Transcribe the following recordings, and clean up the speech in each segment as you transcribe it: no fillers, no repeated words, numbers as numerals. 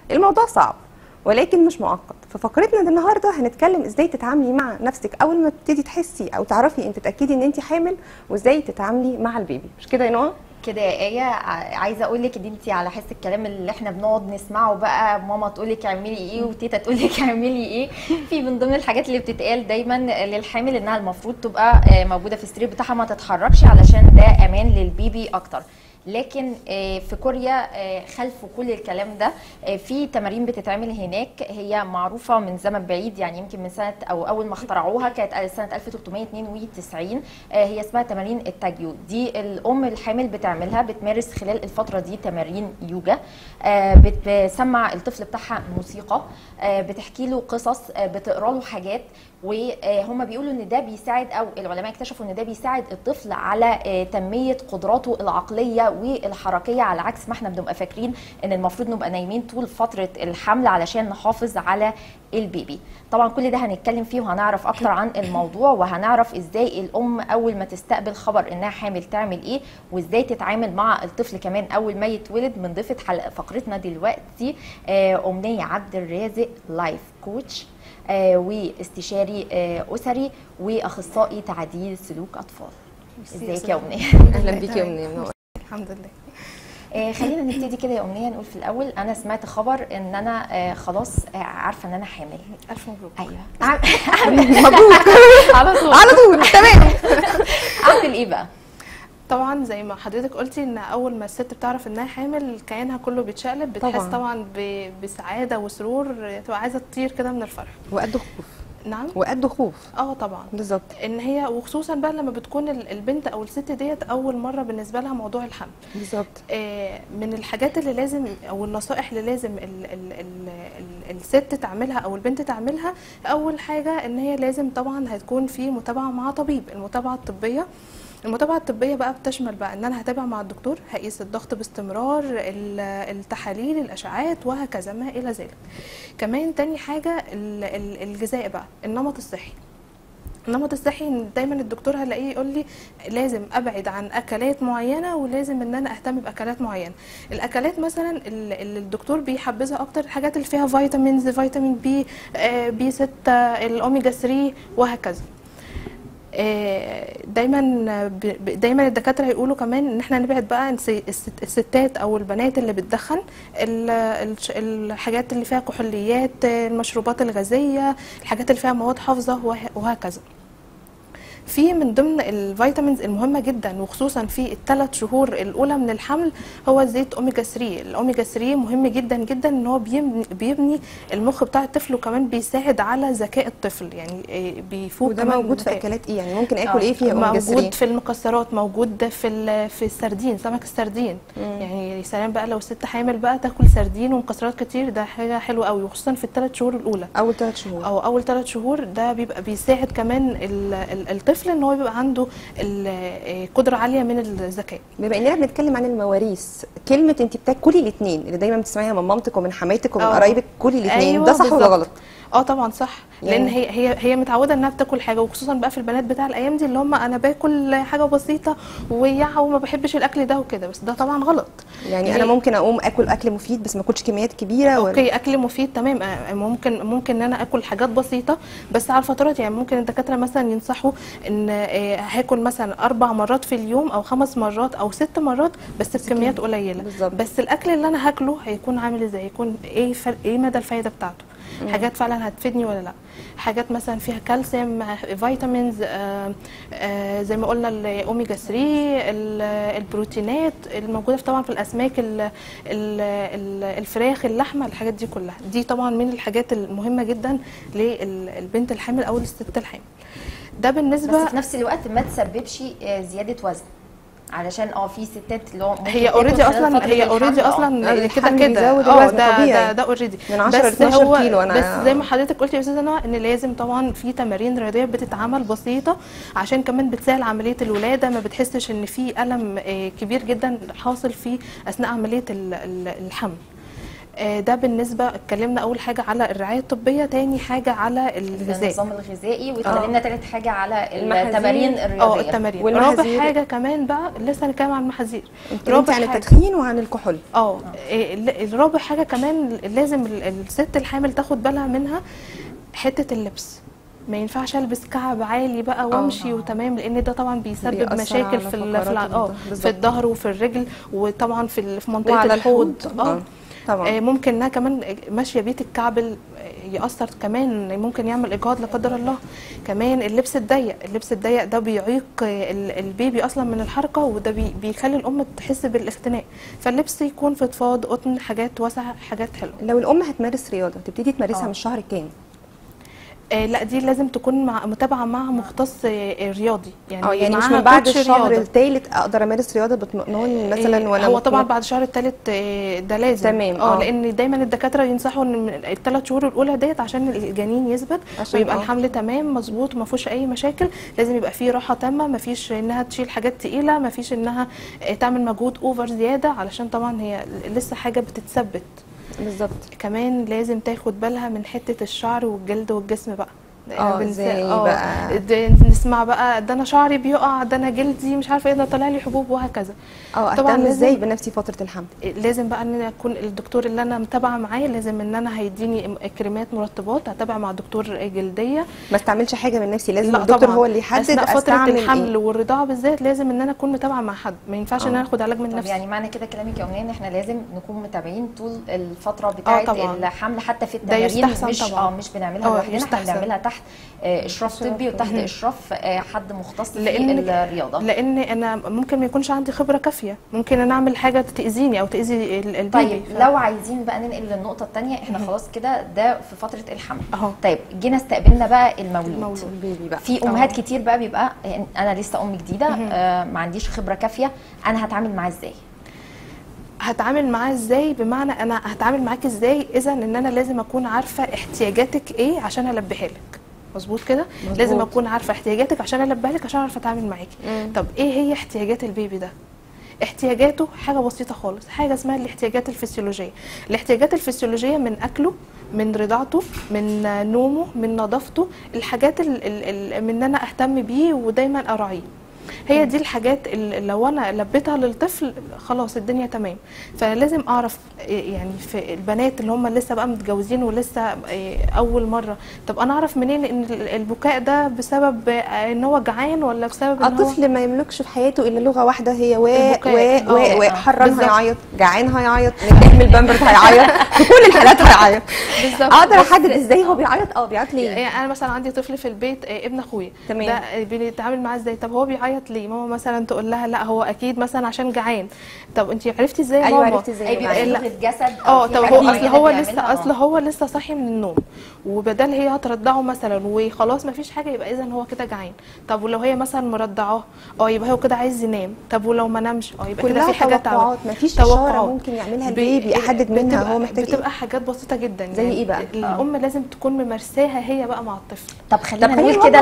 الموضوع صعب ولكن مش معقد. في فقرتنا النهارده هنتكلم ازاي تتعاملي مع نفسك اول ما تبتدي تحسي او تعرفي انت تتاكدي ان انت حامل، وازاي تتعاملي مع البيبي. مش كده يا نوع؟ كده يا ايه، عايزه اقول لك ان انت على حس الكلام اللي احنا بنقعد نسمعه بقى، ماما تقول لك اعملي ايه وتيتا تقول لك اعملي ايه. في من ضمن الحاجات اللي بتتقال دايما للحامل انها المفروض تبقى موجوده في السرير بتاعها ما تتحركش علشان ده امان للبيبي اكتر. لكن في كوريا خلفوا كل الكلام ده في تمارين بتتعمل هناك، هي معروفه من زمن بعيد، يعني يمكن من سنه او اول ما اخترعوها كانت سنه 1392. هي اسمها تمارين التاجيو. دي الام الحامل بتعملها، بتمارس خلال الفتره دي تمارين يوجا، بتسمع الطفل بتاعها موسيقى، بتحكي له قصص، بتقرا له حاجات، وهم بيقولوا ان ده بيساعد، او العلماء اكتشفوا ان ده بيساعد الطفل على تنميه قدراته العقليه والحركيه، على عكس ما احنا بنبقى فاكرين ان المفروض نبقى نايمين طول فتره الحمل علشان نحافظ على البيبي. طبعا كل ده هنتكلم فيه وهنعرف اكتر عن الموضوع، وهنعرف ازاي الام اول ما تستقبل خبر انها حامل تعمل ايه، وازاي تتعامل مع الطفل كمان اول ما يتولد. من ضيفه فقرتنا دلوقتي امنيه عبد الرازق، لايف كوتش واستشاري اسري واخصائي تعديل سلوك اطفال. ازيك يا امنيه؟ اهلا بيكي يا امنيه. الحمد لله. خلينا نبتدي كده يا امنيه، نقول في الاول انا سمعت خبر ان انا خلاص عارفه ان انا حامل. الف مبروك. ايوه مبروك على طول على طول. تمام. اعمل ايه بقى؟ طبعا زي ما حضرتك قلتي ان اول ما الست بتعرف انها حامل كيانها كله بيتشقلب، بتحس طبعا بسعاده وسرور، تبقى عايزه تطير كده من الفرح وقد خوف. نعم، وقد خوف. طبعا بالظبط. ان هي، وخصوصا بقى لما بتكون البنت او الست ديت اول مره بالنسبه لها موضوع الحمل. بالظبط. من الحاجات اللي لازم، او النصائح اللي لازم الست تعملها او البنت تعملها، اول حاجه ان هي لازم طبعا هتكون في متابعه مع طبيب. المتابعه الطبيه بقى بتشمل بقى ان انا هتابع مع الدكتور، هقيس الضغط باستمرار، التحاليل، الاشعاعات وهكذا ما الى ذلك. كمان تاني حاجه الغذاء بقى، النمط الصحي. النمط الصحي دايما الدكتور هلاقيه يقول لي لازم ابعد عن اكلات معينه، ولازم ان انا اهتم باكلات معينه. الاكلات مثلا اللي الدكتور بيحبذها اكتر الحاجات اللي فيها فيتامينز، فيتامين بي، بي 6، الاوميجا 3 وهكذا. دايما الدكاتره يقولوا كمان ان احنا نبعد بقى عن الستات او البنات اللي بتدخن، الحاجات اللي فيها كحوليات، المشروبات الغازيه، الحاجات اللي فيها مواد حافظه وهكذا. في من ضمن الفيتامينز المهمه جدا، وخصوصا في الثلاث شهور الاولى من الحمل، هو زيت اوميجا 3. الاوميجا 3 مهم جدا جدا، ان هو بيبني المخ بتاع الطفل، وكمان بيساعد على ذكاء الطفل، يعني بيفوق. وده موجود في اكلات ايه؟ يعني ممكن اكل ايه فيها اوميجا 3؟ موجود في المكسرات، موجود في السردين، سمك السردين. يعني يا سلام بقى لو ست حامل بقى تاكل سردين ومكسرات كتير، ده حاجه حلوه قوي، وخصوصا في الثلاث شهور الاولى. اول 3 شهور اول 3 شهور ده بيبقى بيساعد كمان الطفل ان هو يبقى عنده قدره عاليه من الذكاء. بما اننا بنتكلم عن المواريث، كلمه انت بتاكلي الاثنين اللي دايما بتسمعيها من مامتك ومن حماتك ومن قرايبك، كلي الاثنين، أيوة ده صح ولا غلط؟ طبعا صح، لان هي متعوده انها بتاكل حاجه، وخصوصا بقى في البنات بتاع الايام دي اللي هم انا باكل حاجه بسيطه وما بحبش الاكل ده وكده، بس ده طبعا غلط. يعني انا ممكن اقوم اكل اكل مفيد بس ما اكلش كميات كبيره؟ اوكي، اكل مفيد تمام. ممكن ان انا اكل حاجات بسيطه بس على فترات. يعني ممكن الدكاتره مثلا ينصحوا ان هاكل مثلا 4 مرات في اليوم او 5 مرات او 6 مرات بس بكميات قليله. بالزبط. بس الاكل اللي انا هاكله هيكون عامل ازاي، هيكون ايه مدى الفايده بتاعته، حاجات فعلا هتفيدني ولا لا، حاجات مثلا فيها كالسيوم، فيتامينز، زي ما قلنا الاوميجا 3، البروتينات الموجوده طبعا في الاسماك، الفراخ، اللحمه، الحاجات دي كلها. دي طبعا من الحاجات المهمه جدا للبنت الحامل او للست الحامل. ده بالنسبه، بس في نفس الوقت ما تسببش زياده وزن، علشان في ستات اللي هو هي اوريدي اصلا كده ده اوريدي من 10 ل 12 كيلو. بس زي ما حضرتك قلتي يا استاذه نوى ان لازم طبعا في تمارين رياضيه بتتعمل بسيطه، عشان كمان بتسهل عمليه الولاده، ما بتحسش ان في الم كبير جدا حاصل في اثناء عمليه الحمل. ده بالنسبه اتكلمنا اول حاجه على الرعايه الطبيه، تاني حاجه على الغذاء، النظام الغذائي، واتكلمنا تالت حاجه على المحاذير. التمارين الرياضيه. التمارين. والمحاذير. رابع حاجه كمان بقى لسه هنتكلم عن المحاذير. اتكلمتي عن التدخين وعن الكحول. الرابع حاجه كمان لازم الست الحامل تاخد بالها منها، حته اللبس. ما ينفعش البس كعب عالي بقى وامشي وتمام، لان ده طبعا بيسبب مشاكل في الظهر وفي الرجل، وطبعا في منطقه الحوض. طبعا ممكن انها كمان ماشيه بيت الكعب يأثر، كمان ممكن يعمل اجهاض لا قدر الله. كمان اللبس الضيق ده بيعيق البيبي اصلا من الحركه، وده بيخلي الام تحس بالاختناق. فاللبس يكون فضفاض، قطن، حاجات واسعه، حاجات حلوه. لو الام هتمارس رياضه تبتدي تمارسها من الشهر الكام؟ لا دي لازم تكون متابعه مع مختص رياضي، يعني مش من بعد الشهر الثالث اقدر امارس رياضه باطمئنان مثلا وانا هو طبعا بعد الشهر الثالث ده لازم. تمام. لان دايما الدكاتره ينصحوا ان ال3 شهور الاولى ديت عشان الجنين يثبت ويبقى الحمل تمام مظبوط وما فيهوش اي مشاكل. لازم يبقى فيه راحه تامه، ما فيش انها تشيل حاجات تقيله، ما فيش انها تعمل مجهود اوفر زياده، علشان طبعا هي لسه حاجه بتتثبت. بالظبط. كمان لازم تاخد بالها من حته الشعر والجلد والجسم بقى. ازاي بقى نسمع بقى ده انا شعري بيقع، ده انا جلدي مش عارفه ايه، ده طالع لي حبوب وهكذا. طبعا ازاي بنفسي فتره الحمل؟ لازم بقى ان انا اكون الدكتور اللي انا متابعه معاه لازم ان انا هيديني كريمات مرطبات، هتابع مع دكتور جلديه. ما استعملش حاجه من نفسي، لازم الدكتور هو اللي يحدد. اثناء فتره الحمل والرضاعه بالذات لازم ان انا اكون متابعه مع حد، ما ينفعش ان انا اخد علاج من نفسي. يعني معنى كده كلامك يا امنيه ان احنا لازم نكون متابعين طول الفتره بتاعه الحمل، حتى في التمارين مش بنعملها لوحدنا، احنا بنعملها تحت اشراف طبي وتحت اشراف حد مختص في الرياضه. لان انا ممكن ما يكونش عندي خبره كافيه، ممكن انا اعمل حاجه تاذيني او تاذي البيبي. طيب لو عايزين بقى ننقل للنقطه الثانيه، احنا خلاص كده ده في فتره الحمل. طيب جينا استقبلنا بقى المولود. بقى في امهات كتير بقى بيبقى انا لسه ام جديده، ما عنديش خبره كافيه، انا هتعامل معاه ازاي؟ هتعامل معاه ازاي؟ بمعنى انا هتعامل معاك ازاي؟ اذا ان انا لازم اكون عارفه احتياجاتك ايه عشان البيها لك. مظبوط كده؟ لازم اكون عارفه احتياجاتك عشان البيها لك، عشان اعرف اتعامل معاكي. طب ايه هي احتياجات البيبي ده؟ احتياجاته حاجه بسيطه خالص، حاجه اسمها الاحتياجات الفسيولوجيه. الاحتياجات الفسيولوجيه من اكله، من رضاعته، من نومه، من نظافته، الحاجات من ان انا اهتم بيه ودايما اراعيه. هي دي الحاجات اللي لو انا لبيتها للطفل خلاص الدنيا تمام. فلازم اعرف يعني في البنات اللي هم لسه بقى متجوزين ولسه اول مره، طب انا اعرف منين ان البكاء ده بسبب ان هو جعان ولا بسبب ان الطفل ما يملكش في حياته الا لغه واحده، هي واء حران هيعيط، جعان هيعيط، نحمل بامبرز هيعيط، في كل الحالات هيعيط. بالظبط. اقدر احدد ازاي هو بيعيط؟ بيعيط ليه؟ يعني انا مثلا عندي طفل في البيت ابن اخويا، ده بنتعامل معاه ازاي؟ طب هو بيعيط ليه؟ ماما مثلا تقول لها لا هو اكيد مثلا عشان جعان. طب انت عرفتي ازاي يا ماما؟ عرفتي ازاي؟ بيبقى لغه جسد. طب هو لسه صاحي من النوم، وبدل هي هترضعه مثلا وخلاص ما فيش حاجه، يبقى اذا هو كده جعان. طب ولو هي مثلا مرضعاه يبقى هو كده عايز ينام. طب ولو ما نامش يبقى كده في حاجه توقعات. ما فيش اشاره ممكن يعملها البيبي احدد منها هو محتاج ايه؟ بتبقى حاجات بسيطه جدا. زي ايه بقى؟ الام لازم تكون ممارساها هي بقى مع الطفل. طب خلينا نقول كده،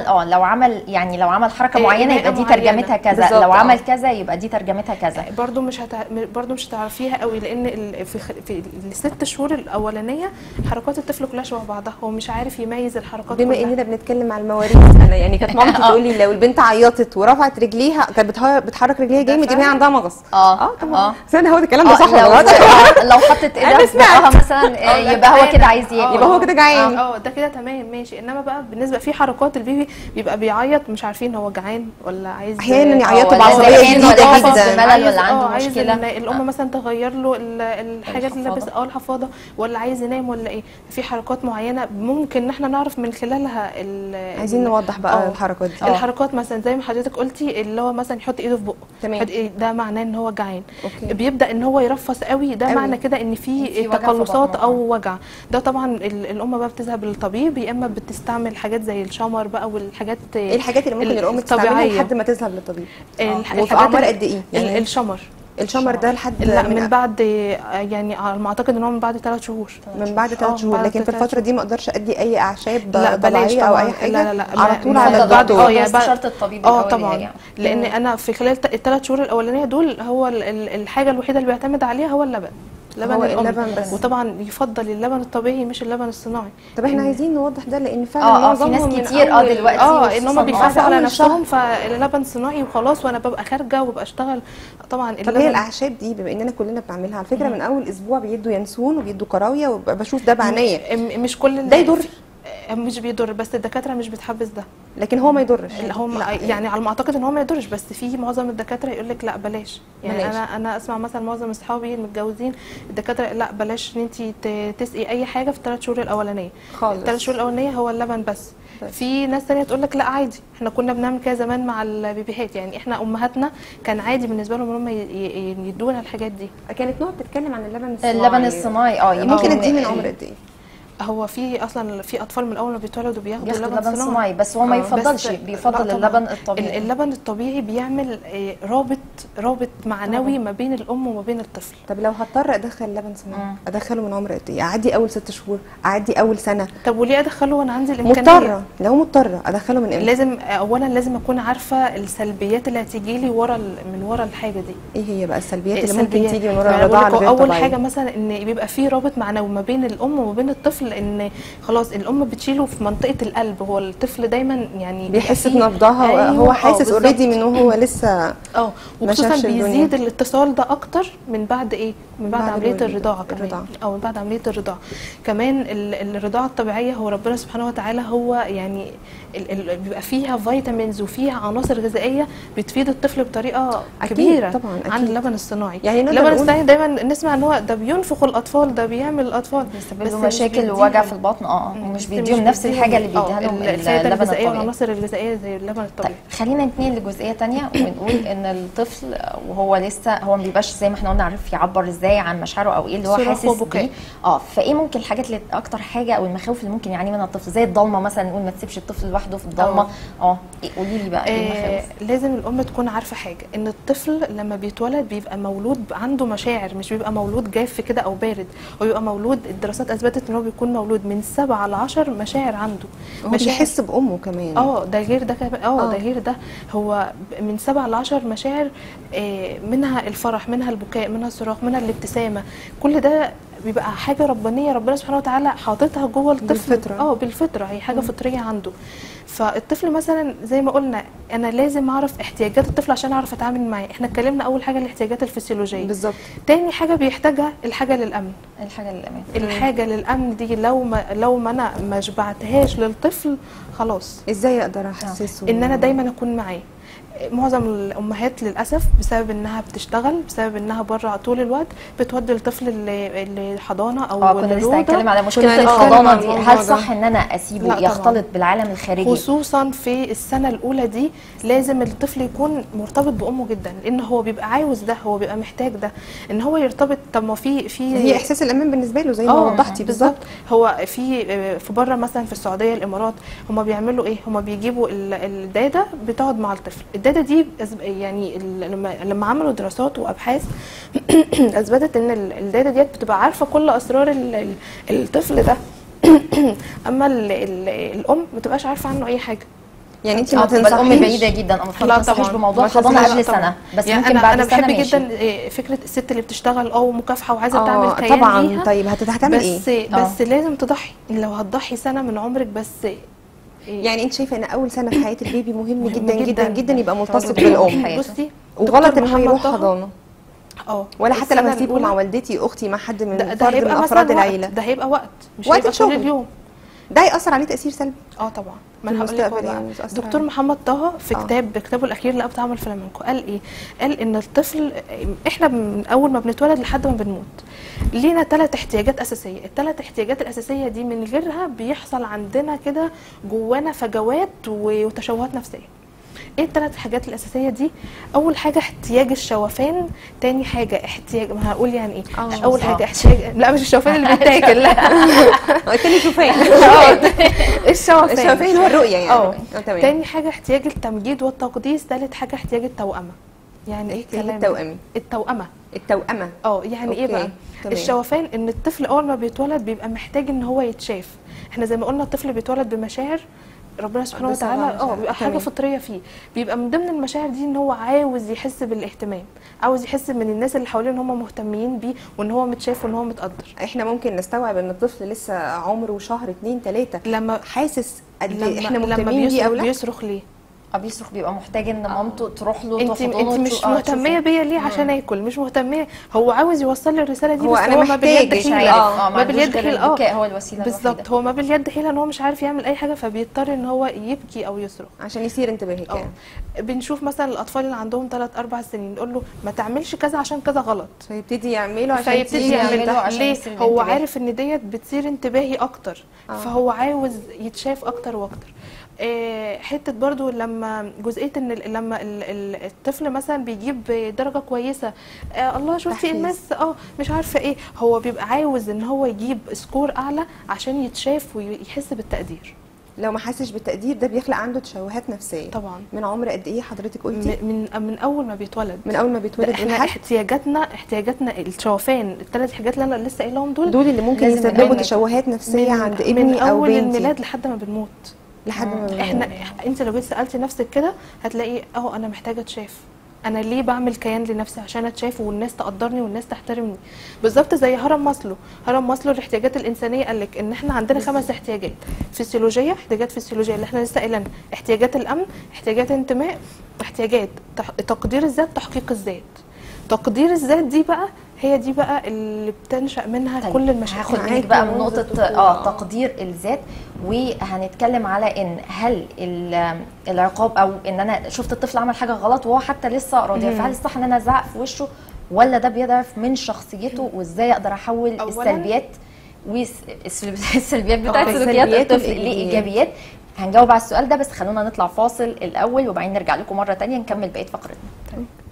لو عمل حركه معينه يبقى دي ترجمتها كذا، لو عمل كذا يبقى دي ترجمتها كذا. برضو مش هتعرفيها قوي، لان في ال6 شهور الاولانيه حركات الطفل كلها شبه بعضها، هو مش عارف يميز الحركات. بما اننا بنتكلم على المواريث، انا يعني كانت مامتي تقول لي لو البنت عيطت ورفعت رجليها كانت بتحرك رجليها جامد يبقى هي عندها مغص. طبعا. استنى، هو الكلام ده صح ولا غلط؟ لو حطت ايدها في بقها مثلا يبقى هو كده عايز ياكل، يبقى هو كده جعان. ده كده تمام ماشي. انما بقى بالنسبه في حركات البيبي بيبقى بيعيط مش عارفين هو جعان ولا عايز، احيانا يعيطوا بعصبيه شديده جدا، ملل ولا عنده مشكله، الام مثلا تغير له الحاجات اللي لابس الحفاضه، ولا عايز ينام ولا ايه. في حركات معينه ممكن ان احنا نعرف من خلالها. عايزين نوضح بقى الحركات دي. الحركات مثلا زي ما حضرتك قلتي، اللي هو مثلا يحط ايده في بقه، تمام، ده معناه ان هو جعان. بيبدا ان هو يرفص قوي، ده معنى كده ان في تقلصات او وجع. ده طبعا الام بقى بتذهب للطبيب، يا اما بتستعمل حاجات زي الشمر بقى والحاجات. ايه الحاجات اللي ممكن الام تستعملها لحد ما تذهب للطبيب؟ وفي اعمار قد ايه يعني؟ الشمر ده لحد من بعد، يعني على ما اعتقد ان هو من بعد 3 شهور. من بعد 3 شهور، لكن في الفتره دي ما اقدرش ادي اي اعشاب طبيعيه او اي حاجه؟ لا على طول على الدكتور. يعني بعد الطبيب طبعا يعني. لان انا في خلال ال3 شهور الاولانيه دول هو الحاجه الوحيده اللي بيعتمد عليها هو اللبن. لبن الام. اللبن بس. وطبعا يفضل اللبن الطبيعي مش اللبن الصناعي. طب احنا عايزين نوضح ده، لان فعلا في ناس معظمهم كتير من أول دلوقتي ان هم بيخافوا أول على نفسهم شهر. فاللبن صناعي وخلاص، وانا ببقى خارجه وببقى اشتغل. طبعا طب هي اللبن الاعشاب دي بما اننا كلنا بنعملها على فكره من اول اسبوع بيدوا ينسون وبيدوا كراويه، وبشوف ده بعينيا. مش كل ده يضر؟ مش بيضر، بس الدكاتره مش بتحبذ ده. لكن هو ما يضرش. هم يعني على ما اعتقد ان هو ما يضرش، بس في معظم الدكاتره يقول لك لا بلاش. يعني بلاش. انا اسمع مثلا معظم اصحابي المتجوزين الدكاتره لا بلاش ان انت تسقي اي حاجه في ال3 شهور الاولانيه خالص. ال3 شهور الاولانيه هو اللبن بس. في ناس ثانيه تقول لك لا عادي، احنا كنا بنعمل كده زمان مع البيبيهات، يعني احنا امهاتنا كان عادي بالنسبه لهم ان هم يدونا الحاجات دي. كانت نوع بتتكلم عن اللبن الصناعي. اللبن الصناعي ممكن اديه من عمر قد ايه؟ هو في اصلا في اطفال من اول ما بيتولدوا بياخدوا لبن صناعي، بس هو ما يفضلش، بيفضل اللبن الطبيعي. اللبن الطبيعي بيعمل رابط معنوي ما بين الام وما بين الطفل. طب لو هضطر ادخل لبن صناعي ادخله من عمر قد ايه؟ اعدي اول 6 شهور، اعدي اول سنه؟ طب وليه ادخله وانا عندي الامكانيه؟ مضطره، لو مضطره ادخله من امتى؟ اولا لازم اكون عارفه السلبيات اللي هتيجي لي من ورا الحاجه دي. ايه هي بقى السلبيات اللي ممكن تيجي من ورا الرضاعه الغير طبيعيه؟ طبيعيه. اول حاجه مثلا ان بيبقى في رابط معنوي ما بين الام وما بين الطفل، ان خلاص الام بتشيله في منطقه القلب. هو الطفل دايما يعني بيحس بنبضها. أيوة. هو حاسس اوريدي من وهو لسه وخصوصا بيزيد الاتصال ده اكتر من بعد ايه؟ من بعد عمليه الرضاعه كمان، او من بعد عمليه الرضاعه كمان. الرضاعه الطبيعيه هو ربنا سبحانه وتعالى هو يعني بيبقى فيها فيتامينز وفيها عناصر غذائيه بتفيد الطفل بطريقه كبيره طبعا عن اللبن الصناعي. يعني اللبن الصناعي دايما نسمع ان هو ده بينفخ الاطفال، ده بيعمل الاطفال، بس مشاكل ووجع في البطن. ومش بيديهم نفس الحاجه اللي بيديها لهم اللبن الطبيعي والعناصر الغذائيه زي اللبن الطبيعي. طيب خلينا نتنقل لجزئيه ثانيه ونقول ان الطفل وهو لسه هو ما بيبقاش زي ما احنا قلنا عارف يعبر ازاي عن مشاعره او ايه اللي هو حاسس بيه. فايه ممكن الحاجات اللي اكتر حاجه او المخاوف اللي ممكن يعاني منها الطفل، زي الضلمه مثلا، نقول ما تسيبش الطفل لوحده في الضلمه. قولي لي بقى ايه المخاوف؟ لازم الام تكون عارفه حاجه، ان الطفل لما بيتولد بيبقى مولود عنده مشاعر، مش بيبقى مولود جاف كده او بارد. هو بيبقى مولود، الدراسات اثبتت ان هو بيكون مولود من 7 ل 10 مشاعر عنده. مش بيحس بامه كمان. ده غير ده كمان. ده غير ده، هو من 7 ل 10 مشاعر، منها الفرح، منها البكاء، منها الصراخ، منها الابتسامه. كل ده بيبقى حاجه ربانيه ربنا سبحانه وتعالى حاططها جوه الطفل بالفطره. بالفطره، هي حاجه فطريه عنده. فالطفل مثلا زي ما قلنا انا لازم اعرف احتياجات الطفل عشان اعرف اتعامل معاه. احنا اتكلمنا اول حاجه الاحتياجات الفسيولوجيه بالظبط. تاني حاجه بيحتاجها الحاجه للامن. الحاجه للامن دي لو ما انا ما شبعتهاش للطفل خلاص. ازاي اقدر احسسه؟ ان انا دايما اكون معاه. معظم الامهات للاسف بسبب انها بتشتغل، بسبب انها بره طول الوقت، بتودي الطفل للحضانه او كنا لسه هنتكلم على مشكله الحضانه دي. هل صح ان انا اسيبه يختلط بالعالم الخارجي؟ خصوصا في السنه الاولى دي لازم الطفل يكون مرتبط بامه جدا، لان هو بيبقى عاوز ده، هو بيبقى محتاج ده، ان هو يرتبط. طب ما في هي احساس الامان بالنسبه له زي ما وضحتي بالظبط. هو في بره مثلا في السعوديه الامارات هم بيعملوا ايه؟ هم بيجيبوا الداده بتقعد مع الطفل. الداده دي يعني لما عملوا دراسات وابحاث اثبتت ان الداده ديت بتبقى عارفه كل اسرار الطفل ده. اما الام ما بتبقاش عارفه عنه اي حاجه. يعني انت ما تنصحيش؟ الام بعيده جدا، ما تنصحيش بموضوع الحضانه قبل سنه، بس يعني ممكن بعد سنه. انا بحب جدا فكره الست اللي بتشتغل مكافحه وعايزه تعمل كيان طبعا ليها. طيب هتعمل ايه؟ بس لازم تضحي. لو هتضحي سنه من عمرك بس. يعني انت شايفه ان اول سنه في حياه البيبي مهم جدا جدا جدا يبقى ملتصق بالام. بصي وغلط ان هو يروح حضانه ولا حتى لما اسيبه مع والدتي اختي مع حد من فرد من افراد العيله. ده هيبقى وقت، مش وقت هيبقى طول اليوم. ده هيأثر عليه تأثير سلبي. طبعا. ما انا هقول لك يعني دكتور محمد طه في كتابه الاخير لأب طعم الفلامنكو قال ايه؟ قال ان الطفل احنا من اول ما بنتولد لحد ما بنموت لينا 3 احتياجات اساسيه. ال3 احتياجات الاساسيه دي من غيرها بيحصل عندنا كده جوانا فجوات وتشوهات نفسيه. ايه ال3 حاجات الاساسيه دي؟ اول حاجه احتياج الشوفان، تاني حاجه احتياج، ما هقول يعني ايه. اول حاجه احتياج، لا مش الشوفان اللي بيتاكل، لا قلت لي شوفان. الشوفان هو الرؤيه يعني. تمام. تاني حاجه احتياج التمجيد والتقديس، ثالث حاجه احتياج التوأمه. يعني ايه الكلام؟ التوأمه. يعني ايه بقى؟ الشوفان ان الطفل اول ما بيتولد بيبقى محتاج ان هو يتشاف. احنا زي ما قلنا الطفل بيتولد بمشاعر ربنا سبحانه بس وتعالى طبعاً بيبقى حاجه تمام. فطريه فيه. بيبقى من ضمن المشاعر دي ان هو عاوز يحس بالاهتمام، عاوز يحس من الناس اللي حواليه ان هم مهتمين بيه وان هو متشاف وان هو متقدر. احنا ممكن نستوعب ان الطفل لسه عمره شهر 2 3 لما حاسس قد ايه احنا لما مهتمين بيه او لا. بيصرخ ليه؟ بيصرخ، بيبقى محتاج ان مامته تروح له انت تحضنه مش مهتميه بيا ليه عشان اكل؟ مش مهتميه، هو عاوز يوصل لي الرساله دي، هو بس أنا هو ما باليد محتاج، حيله. ما باليد حيله. البكاء هو الوسيله بالظبط، هو ما باليد حيله ان هو مش عارف يعمل اي حاجه، فبيضطر ان هو يبكي او يصرخ عشان يثير انتباهك يعني. بنشوف مثلا الاطفال اللي عندهم 3 4 سنين نقول له ما تعملش كذا عشان كذا غلط، فيبتدي يعمله عشان فيبتدي يعمل ده. عشان ليه؟ يثير هو الانتباه. عارف ان ديت بتثير انتباهي اكتر، فهو عاوز يتشاف اكتر واكتر. حته برضو لما جزئيه ان لما الطفل مثلا بيجيب درجه كويسه، الله شفتي المس مش عارفه ايه، هو بيبقى عاوز ان هو يجيب سكور اعلى عشان يتشاف ويحس بالتقدير. لو ما حسش بالتقدير ده بيخلق عنده تشوهات نفسيه. طبعا. من عمر قد ايه حضرتك قلتي؟ من اول ما بيتولد. من اول ما بيتولد. احنا احتياجاتنا الشوفان، ال3 حاجات اللي انا لسه قايلاهم دول اللي ممكن يسببوا تشوهات نفسيه عند ابني من او اول بنتي الميلاد لحد ما بنموت. لحد ما احنا انت لو جيت سالتي نفسك كده هتلاقي انا محتاجه اتشاف. انا ليه بعمل كيان لنفسي؟ عشان اتشاف والناس تقدرني والناس تحترمني. بالظبط زي هرم ماسلو. هرم ماسلو الاحتياجات الانسانيه قال لك ان احنا عندنا 5 احتياجات فسيولوجيه، احتياجات فسيولوجيه اللي احنا لسه قايلينها، احتياجات الامن، احتياجات انتماء، احتياجات تقدير الذات، تحقيق الذات. تقدير الذات دي بقى هي دي بقى اللي بتنشأ منها كل المشاكل. هاخد منك بقى من نقطة تقدير الذات، وهنتكلم على ان هل العقاب او ان انا شفت الطفل عمل حاجة غلط وهو حتى لسه راضي، فهل الصح ان انا ازعق في وشه ولا ده بيضعف من شخصيته، وازاي اقدر احول السلبيات والسلبيات بتاعت سلوكيات الطفل لايجابيات؟ هنجاوب على السؤال ده، بس خلونا نطلع فاصل الاول وبعدين نرجع لكم مرة تانية نكمل بقية فقرتنا.